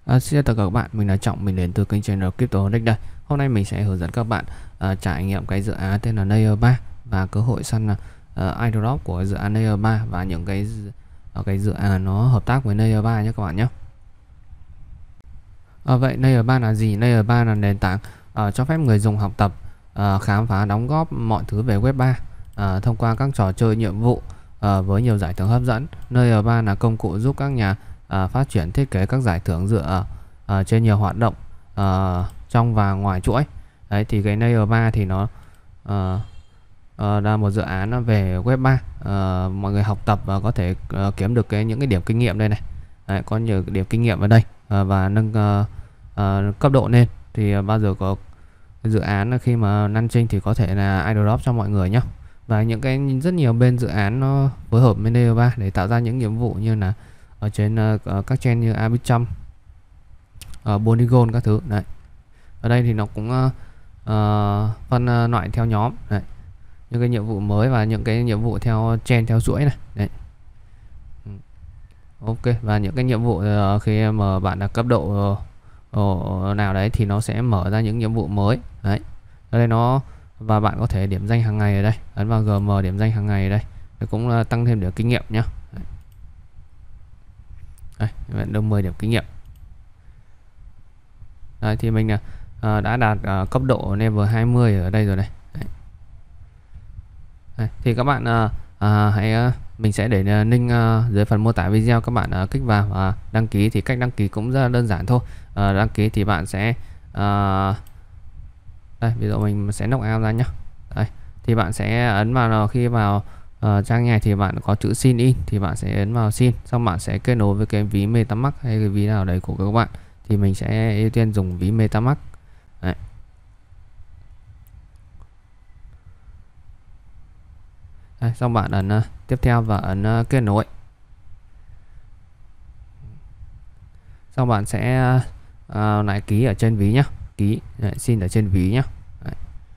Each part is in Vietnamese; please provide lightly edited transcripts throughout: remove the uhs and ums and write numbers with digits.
Xin chào các bạn, mình là Trọng, mình đến từ kênh channel CryptoHolic đây. Hôm nay mình sẽ hướng dẫn các bạn trải nghiệm cái dự án tên là Layer 3 và cơ hội săn airdrop của dự án Layer 3 và những cái dự án nó hợp tác với Layer 3 nhé các bạn nhé. Vậy Layer 3 là gì? Layer 3 là nền tảng cho phép người dùng học tập, khám phá, đóng góp mọi thứ về Web 3 thông qua các trò chơi nhiệm vụ với nhiều giải thưởng hấp dẫn. Layer 3 là công cụ giúp các nhà phát triển thiết kế các giải thưởng dựa trên nhiều hoạt động trong và ngoài chuỗi. Đấy thì cái Layer 3 thì nó là một dự án về Web 3. Mọi người học tập và có thể kiếm được những cái điểm kinh nghiệm đây này. Đấy, có nhiều điểm kinh nghiệm ở đây và nâng cấp độ lên thì bao giờ có dự án khi mà launching thì có thể là airdrop cho mọi người nhé. Và những cái rất nhiều bên dự án nó phối hợp với Layer 3 để tạo ra những nhiệm vụ như là ở trên các chain như Arbitrum, Polygon các thứ đấy. Ở đây thì nó cũng phân loại theo nhóm đấy. Những cái nhiệm vụ mới và những cái nhiệm vụ theo chain theo chuỗi này đấy. Ok, và những cái nhiệm vụ khi mà bạn đạt cấp độ nào đấy thì nó sẽ mở ra những nhiệm vụ mới đấy. Ở đây nó và bạn có thể điểm danh hàng ngày ở đây, ấn vào GM điểm danh hàng ngày ở đây để cũng tăng thêm điểm kinh nghiệm nhé. Đây, bạn được 10 điểm kinh nghiệm. Đây, thì mình đã đạt cấp độ level 20 ở đây rồi này. Đây, thì các bạn mình sẽ để link dưới phần mô tả video, các bạn kích vào và đăng ký. Thì cách đăng ký cũng rất là đơn giản thôi. Đăng ký thì bạn sẽ đây, ví dụ mình sẽ log out ra nhé. Đây, thì bạn sẽ ấn vào khi vào trang này thì bạn có chữ sign in thì bạn sẽ ấn vào sign, xong bạn sẽ kết nối với cái ví MetaMask hay cái ví nào đấy của các bạn. Thì mình sẽ ưu tiên dùng ví MetaMask. Đấy. Đây, xong bạn ấn tiếp theo và ấn kết nối. Xong bạn sẽ lại ký ở trên ví nhé, ký xin ở trên ví nhé. Đấy.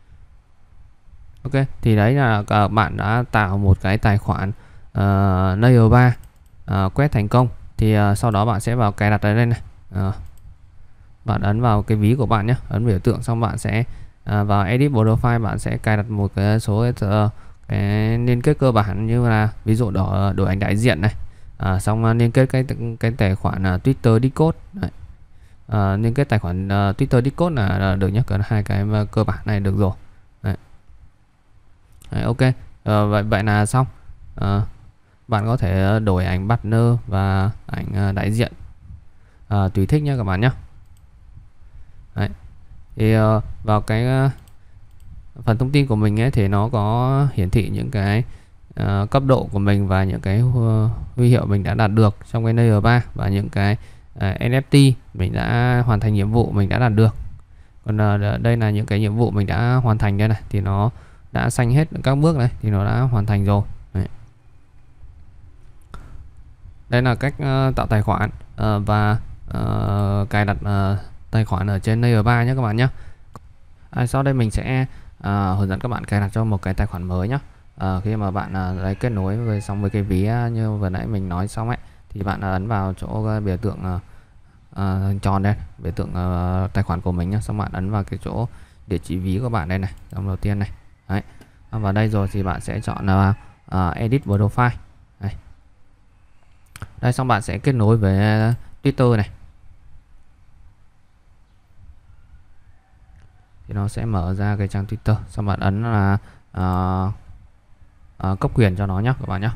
Ok, thì đấy là các bạn đã tạo một cái tài khoản Layer 3 quét thành công. Thì sau đó bạn sẽ vào cài đặt ở đây này. Bạn ấn vào cái ví của bạn nhé, ấn biểu tượng, xong bạn sẽ vào edit profile, bạn sẽ cài đặt một cái số cái liên kết cơ bản như là ví dụ đổi ảnh đại diện này, xong liên kết cái tài khoản Twitter Discord đấy. Liên kết tài khoản Twitter Discord là được nhé, cần hai cái cơ bản này được rồi. Đấy. Đấy, ok, vậy là xong. Bạn có thể đổi ảnh partner và ảnh đại diện tùy thích nhé các bạn nhé. Đấy. Thì vào cái phần thông tin của mình ấy thì nó có hiển thị những cái cấp độ của mình và những cái huy hiệu mình đã đạt được trong cái Layer 3 và những cái NFT mình đã hoàn thành, nhiệm vụ mình đã đạt được. Còn đây là những cái nhiệm vụ mình đã hoàn thành đây này, thì nó đã xanh hết các bước này thì nó đã hoàn thành rồi. Đấy. Đây là cách tạo tài khoản và cài đặt tài khoản ở trên Layer 3 nhé các bạn nhé. Sau đây mình sẽ hướng dẫn các bạn cài đặt cho một cái tài khoản mới nhé. Khi mà bạn đấy kết nối với xong với cái ví như vừa nãy mình nói xong ấy, thì bạn ấn vào chỗ biểu tượng tròn đây, biểu tượng tài khoản của mình nhé, xong bạn ấn vào cái chỗ địa chỉ ví của bạn đây này, dòng đầu tiên này. Đấy. Vào đây rồi thì bạn sẽ chọn là edit profile. Đây. Đây, xong bạn sẽ kết nối với Twitter này. Thì nó sẽ mở ra cái trang Twitter, xong bạn ấn là cấp quyền cho nó nhé các bạn nhé.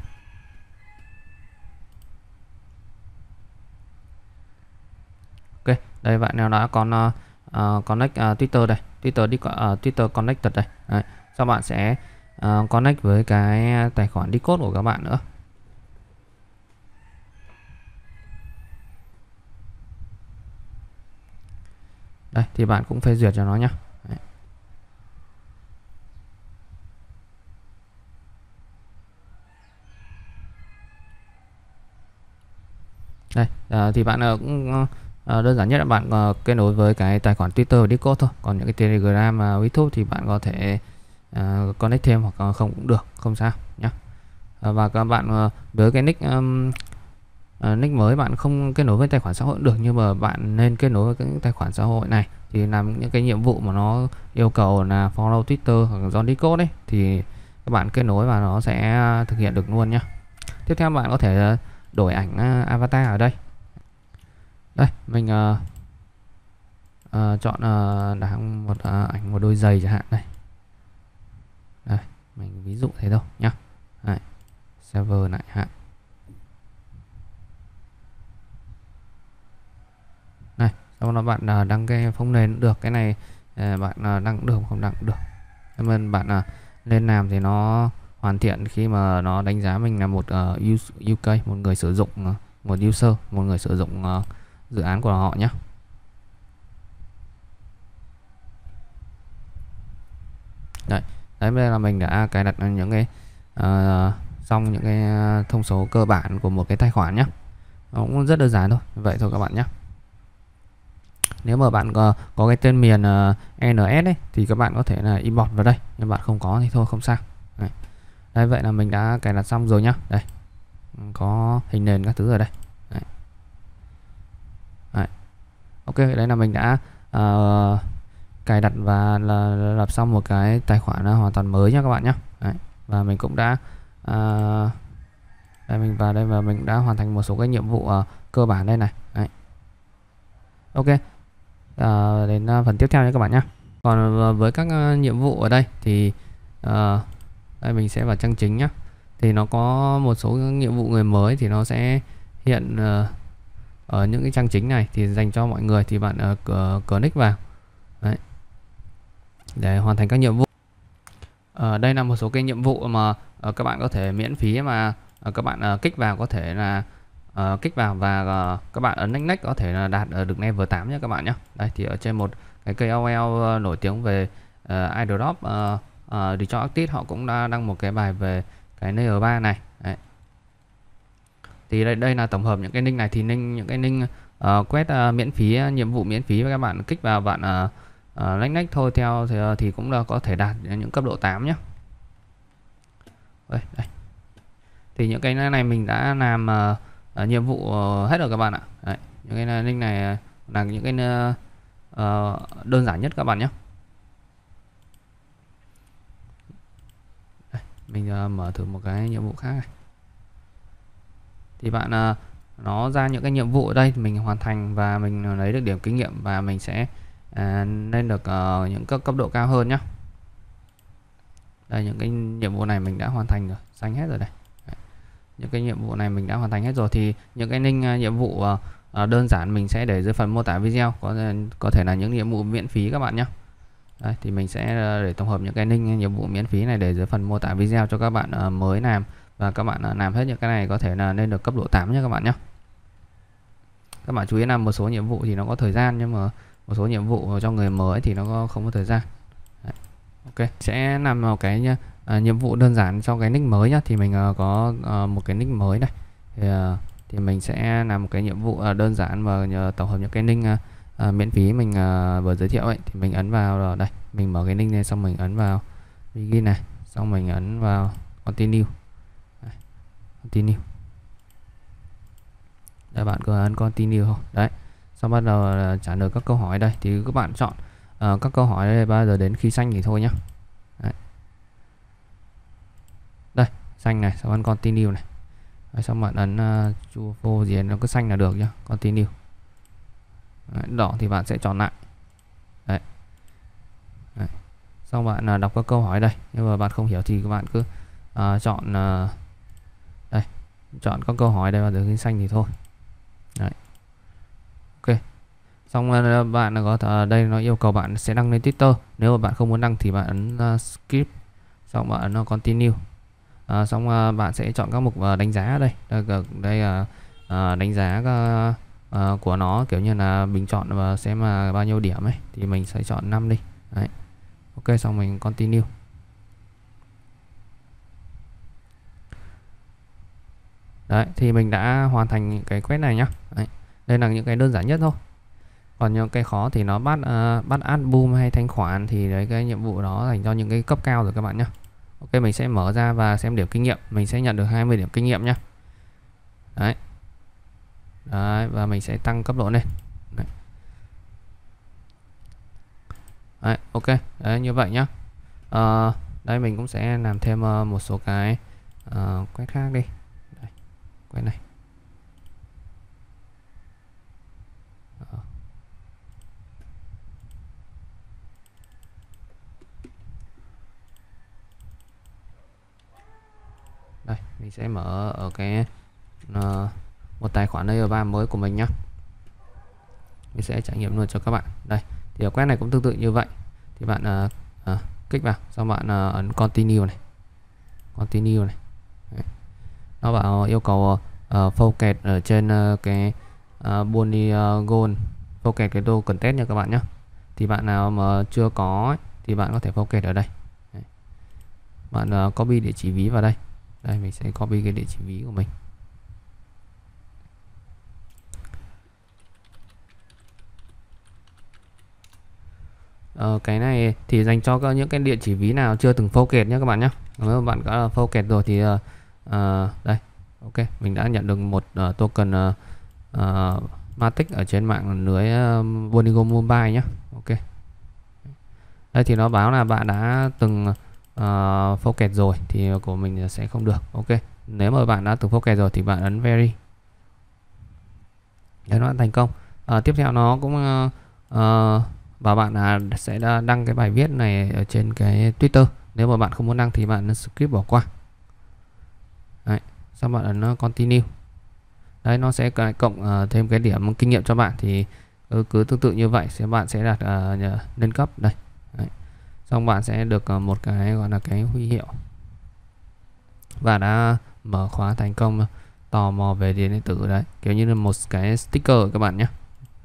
Ok, đây bạn nào đã còn connect Twitter đây, Twitter connected đây. Đấy. Sau bạn sẽ connect với cái tài khoản Discord của các bạn nữa. Đây thì bạn cũng phê duyệt cho nó nhé. Đây thì bạn cũng đơn giản nhất là bạn kết nối với cái tài khoản Twitter và Discord thôi. Còn những cái Telegram và YouTube thì bạn có thể connect thêm hoặc không cũng được, không sao nhé. Và các bạn với cái nick nick mới bạn không kết nối với tài khoản xã hội được, nhưng mà bạn nên kết nối với cái tài khoản xã hội này thì làm những cái nhiệm vụ mà nó yêu cầu là follow Twitter hoặc là John Discord ấy, thì các bạn kết nối và nó sẽ thực hiện được luôn nhá. Tiếp theo bạn có thể đổi ảnh avatar ở đây. Đây mình chọn đáng một ảnh một đôi giày chẳng hạn. Đây mình ví dụ thế thôi nhá. Đây, server lại hạn. Này, sau đó bạn đăng cái phông nền cũng được, cái này bạn đăng cũng được, không đăng cũng được. Nên bạn nên làm thì nó hoàn thiện khi mà nó đánh giá mình là một UK, một người sử dụng, một user, một người sử dụng dự án của họ nhé. Đấy, bây giờ là mình đã cài đặt những cái xong những cái thông số cơ bản của một cái tài khoản nhé. Nó cũng rất đơn giản thôi, vậy thôi các bạn nhé. Nếu mà bạn có cái tên miền NS ấy, thì các bạn có thể là import vào đây, nhưng bạn không có thì thôi không sao. Đây, vậy là mình đã cài đặt xong rồi nhá. Đây có hình nền các thứ ở đây. Đấy. Ok, đấy là mình đã cài đặt và lập xong một cái tài khoản hoàn toàn mới nhá các bạn nhé. Và mình cũng đã đây mình vào đây và mình đã hoàn thành một số cái nhiệm vụ cơ bản đây này. Đấy. Ok, đến phần tiếp theo nha các bạn nhé. Còn với các nhiệm vụ ở đây thì đây mình sẽ vào trang chính nhé. Thì nó có một số nhiệm vụ người mới thì nó sẽ hiện ở những cái trang chính này thì dành cho mọi người, thì bạn click vào. Đấy, để hoàn thành các nhiệm vụ. Đây là một số cái nhiệm vụ mà các bạn có thể miễn phí mà các bạn kích vào, có thể là kích vào và các bạn ấn next có thể là đạt được level 8 nhé các bạn nhé. Đây thì ở trên một cái KOL nổi tiếng về iDrop, Detroit Artist, họ cũng đã đăng một cái bài về cái layer 3 này. Đấy. Thì đây là tổng hợp những cái link này, thì những cái link quét miễn phí, nhiệm vụ miễn phí, và các bạn kích vào, bạn next thôi theo thì cũng là có thể đạt những cấp độ 8 nhé. Đây. Thì những cái này mình đã làm nhiệm vụ hết rồi các bạn ạ. Đấy, những cái link này là những cái đơn giản nhất các bạn nhé. Đây, mình mở thử một cái nhiệm vụ khác này. Thì bạn nó ra những cái nhiệm vụ ở đây thì mình hoàn thành và mình lấy được điểm kinh nghiệm, và mình sẽ lên được những cấp độ cao hơn nhé. Đây, những cái nhiệm vụ này mình đã hoàn thành rồi, xanh hết rồi đây. Đấy. Những cái nhiệm vụ này mình đã hoàn thành hết rồi, thì những cái link nhiệm vụ đơn giản mình sẽ để dưới phần mô tả video, có thể là những nhiệm vụ miễn phí các bạn nhé. Đây, thì mình sẽ để tổng hợp những cái link nhiệm vụ miễn phí này để dưới phần mô tả video cho các bạn mới làm, và các bạn làm hết những cái này có thể là lên được cấp độ 8 nhé các bạn nhé. Các bạn chú ý là một số nhiệm vụ thì nó có thời gian, nhưng mà một số nhiệm vụ cho người mới thì nó không có thời gian. Đấy. Ok, sẽ làm một cái nhiệm vụ đơn giản cho cái nick mới nhá. Thì mình có một cái nick mới này, thì mình sẽ làm một cái nhiệm vụ đơn giản và tổng hợp những cái link miễn phí mình vừa giới thiệu ấy. Thì mình ấn vào rồi, đây mình mở cái link này, xong mình ấn vào begin này, xong mình ấn vào continue. Đây, continue. Đây, bạn cứ ấn continue thôi. Đấy, xong bắt đầu trả lời các câu hỏi đây, thì các bạn chọn các câu hỏi đây, bao giờ đến khi xanh thì thôi nhá. Đấy. Đây xanh này, xong ấn continue này. Đấy, xong bạn ấn true false gì nó cứ xanh là được nhá, continue. Đấy, đỏ thì bạn sẽ chọn lại. Đấy. Đấy. Xong bạn đọc các câu hỏi đây, nhưng mà bạn không hiểu thì các bạn cứ chọn đây, chọn các câu hỏi đây, bao giờ khi xanh thì thôi. Đấy. Ok, xong bạn có đây nó yêu cầu bạn sẽ đăng lên Twitter. Nếu mà bạn không muốn đăng thì bạn ấn skip, xong bạn ấn continue. Xong bạn sẽ chọn các mục đánh giá ở đây. Đây đánh giá của nó, kiểu như là bình chọn và xem bao nhiêu điểm ấy, thì mình sẽ chọn 5 đi. Đấy. Ok, xong mình continue. Đấy, thì mình đã hoàn thành cái quét này nhá. Đấy. Đây là những cái đơn giản nhất thôi. Còn những cái khó thì nó bắt album hay thanh khoản, thì đấy cái nhiệm vụ đó dành cho những cái cấp cao rồi các bạn nhé. Ok, mình sẽ mở ra và xem điểm kinh nghiệm. Mình sẽ nhận được 20 điểm kinh nghiệm nhé. Đấy. Đấy, và mình sẽ tăng cấp độ lên. Đấy, ok. Đấy, như vậy nhá. Đây mình cũng sẽ làm thêm một số cái quét khác đi. Đây, quét này. Đây, mình sẽ mở ở cái một tài khoản layer 3 mới của mình nhá. Mình sẽ trải nghiệm luôn cho các bạn. Đây, thì ở quét này cũng tương tự như vậy. Thì bạn kích vào, xong bạn ấn continue này. Continue này. Đấy. Nó bảo yêu cầu focus ở trên cái polygon, focus cái đồ cần test nha các bạn nhé. Thì bạn nào mà chưa có ấy, thì bạn có thể focus ở đây. Đấy. Bạn copy địa chỉ ví vào đây. Đây mình sẽ copy cái địa chỉ ví của mình. Cái này thì dành cho những cái địa chỉ ví nào chưa từng focus nhé các bạn nhé. Nếu mà bạn có focus rồi thì đây, ok, mình đã nhận được một token Matic ở trên mạng lưới Polygon Mobile nhé. Ok, đây thì nó báo là bạn đã từng focus rồi thì của mình sẽ không được. Ok, nếu mà bạn đã từng focus rồi thì bạn ấn Verify. Đấy, nó đã thành công. Tiếp theo nó cũng bảo bạn là sẽ đăng cái bài viết này ở trên cái Twitter. Nếu mà bạn không muốn đăng thì bạn skip bỏ qua. Đấy, sau bạn ấn continue. Đấy, nó sẽ cộng thêm cái điểm kinh nghiệm cho bạn, thì cứ tương tự như vậy bạn sẽ đạt lên cấp đây. Đấy. Xong bạn sẽ được một cái gọi là cái huy hiệu và đã mở khóa thành công tò mò về điện tử. Đấy, kiểu như là một cái sticker các bạn nhé.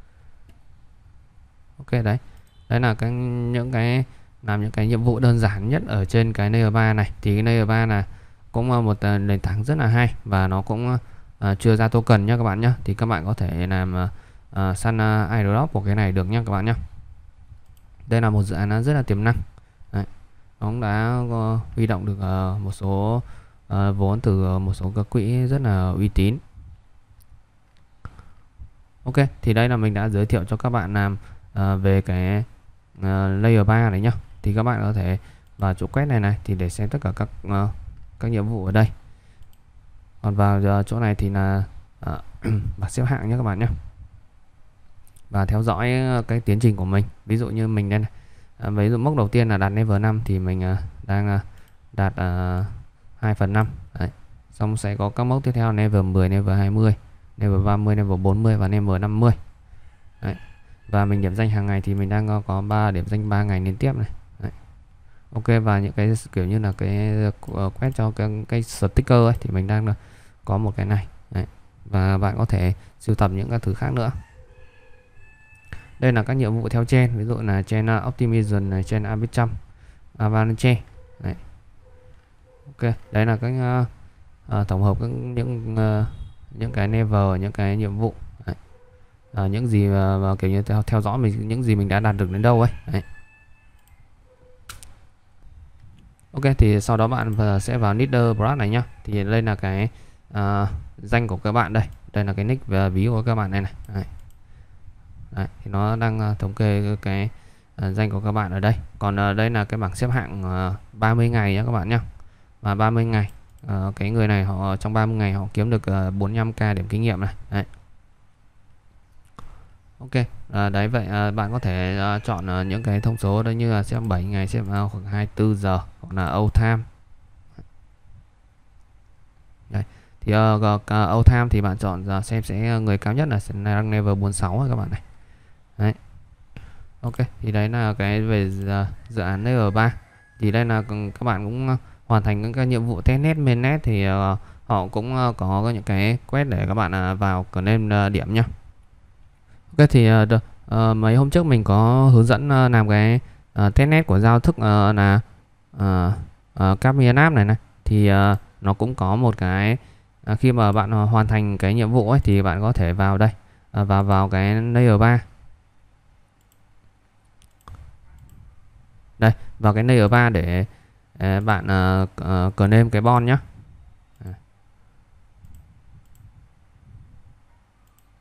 Ok, đấy là những cái làm những cái nhiệm vụ đơn giản nhất ở trên cái layer 3 này. Thì cái layer 3 là cũng một nền tảng rất là hay và nó cũng chưa ra token nhé các bạn nhé. Thì các bạn có thể làm săn airdrop của cái này được nhé các bạn nhé. Đây là một dự án rất là tiềm năng. Đấy, nó cũng đã huy động được một số vốn từ một số các quỹ rất là uy tín. Ok, thì đây là mình đã giới thiệu cho các bạn làm về cái layer 3 này nhá. Thì các bạn có thể vào chỗ quét này thì để xem tất cả các nhiệm vụ ở đây. Còn vào chỗ này thì là bảng xếp hạng nhé các bạn nhé. Và theo dõi cái tiến trình của mình. Ví dụ như mình đây này, ví dụ mốc đầu tiên là đạt level 5 thì mình đang đạt 2/5. Đấy. Xong sẽ có các mốc tiếp theo level 10, level 20, level 30, level 40 và level 50. Đấy. Và mình điểm danh hàng ngày thì mình đang có 3 điểm danh 3 ngày liên tiếp này. Đấy. Ok, và những cái kiểu như là cái quét cho cái sticker ấy thì mình đang có một cái này. Đấy. Và bạn có thể sưu tập những các thứ khác nữa. Đây là các nhiệm vụ theo chain, ví dụ là chain optimism này, chain arbitrum, avalanche. Đấy. Ok, đấy là các tổng hợp những cái level, những cái nhiệm vụ. Đấy. Những gì mà kiểu như theo dõi mình, những gì mình đã đạt được đến đâu ấy. Đấy. Ok, thì sau đó bạn sẽ vào leader brush này nhá. Thì đây là cái danh của các bạn đây. Đây là cái nick và ví của các bạn này này. Đấy. Đấy, thì nó đang thống kê cái danh của các bạn ở đây. Còn đây là cái bảng xếp hạng 30 ngày nhé các bạn nhé. Và 30 ngày cái người này họ trong 30 ngày họ kiếm được 45k điểm kinh nghiệm này. Đấy. Ok, đấy vậy bạn có thể chọn những cái thông số đó như là xếp 7 ngày, xếp khoảng 24 giờ hoặc là old time. Đấy. Thì old time thì bạn chọn xem sẽ người cao nhất là đang level 46 các bạn này. Đấy. Ok, thì đấy là cái về dự án layer 3. Thì đây là các bạn cũng hoàn thành những cái nhiệm vụ testnet, mainnet thì họ cũng có những cái quét để các bạn vào claim điểm nhá. Ok, thì mấy hôm trước mình có hướng dẫn làm cái testnet của giao thức là Cadmium app này. Thì nó cũng có một cái khi mà bạn hoàn thành cái nhiệm vụ ấy thì bạn có thể vào đây và vào cái layer 3. Đây, vào cái layer 3 để bạn claim cái bon nhá.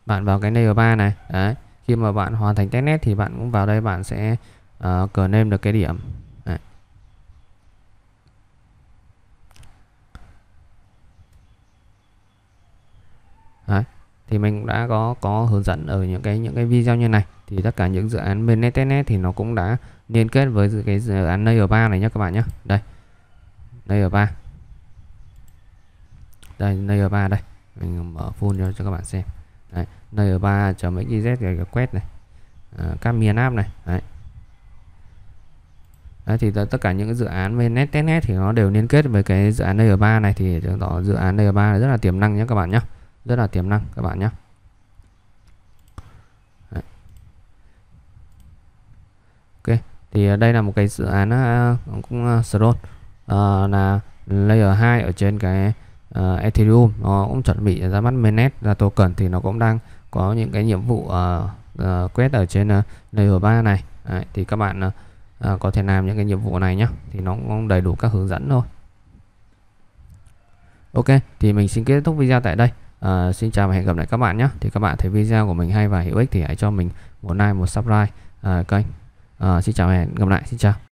bạn vào cái layer 3 này. Đấy, khi mà bạn hoàn thành testnet thì bạn cũng vào đây, bạn sẽ claim được cái điểm. Đấy. Đấy, thì mình cũng đã có hướng dẫn ở những cái video như này. Thì tất cả những dự án bên testnet thì nó cũng đã liên kết với cái dự án layer 3 này nhé các bạn nhé. Đây, layer 3. Đây, layer 3 đây. Mình mở full cho các bạn xem. Đấy, layer 3.xyz cái quét này. Các miền app này. Đấy. Đấy, thì tất cả những dự án bên testnet thì nó đều liên kết với cái dự án layer 3 này, thì chứng tỏ dự án layer 3 rất là tiềm năng nhé các bạn nhé. Rất là tiềm năng các bạn nhé. Đấy. Ok, thì đây là một cái dự án cũng Tron, là layer 2 ở trên cái Ethereum. Nó cũng chuẩn bị ra mắt mainnet ra token, thì nó cũng đang có những cái nhiệm vụ quét ở trên layer 3 này. Đấy, thì các bạn có thể làm những cái nhiệm vụ này nhé, thì nó cũng đầy đủ các hướng dẫn thôi. Ok, thì mình xin kết thúc video tại đây. Xin chào và hẹn gặp lại các bạn nhé. Thì các bạn thấy video của mình hay và hữu ích thì hãy cho mình một like, một subscribe kênh. Xin chào và hẹn gặp lại. Xin chào.